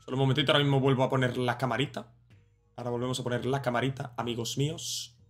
Solo un momentito, ahora mismo vuelvo a poner la camarita. Ahora volvemos a poner la camarita, amigos míos.